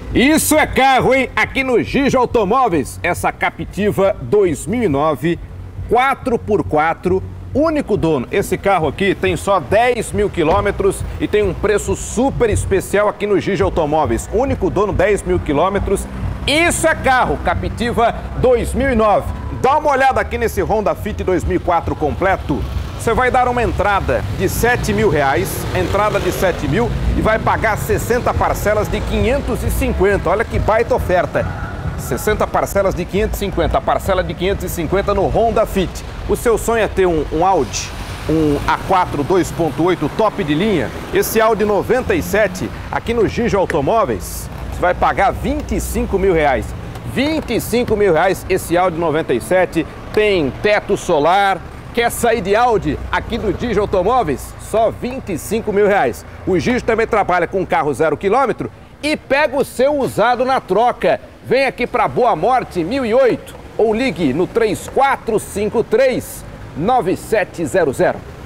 Isso é carro, hein? Aqui no Gigi Automóveis, essa Captiva 2009, 4x4, único dono. Esse carro aqui tem só 10 mil quilômetros e tem um preço super especial aqui no Gigi Automóveis. Único dono, 10 mil quilômetros. Isso é carro, Captiva 2009. Dá uma olhada aqui nesse Honda Fit 2004 completo. Você vai dar uma entrada de R$7 mil, entrada de 7 mil e vai pagar 60 parcelas de 550. Olha que baita oferta. 60 parcelas de 550, a parcela de 550 no Honda Fit. O seu sonho é ter um Audi, um A4 2.8 top de linha. Esse Audi 97 aqui no Gigi Automóveis, você vai pagar R$25 mil. R$25 mil esse Audi 97, tem teto solar. Quer sair de Audi aqui do Gigi Automóveis? Só R$25 mil. O Gigi também trabalha com carro 0 km e pega o seu usado na troca. Vem aqui para Boa Morte 1008 ou ligue no 3453-9700.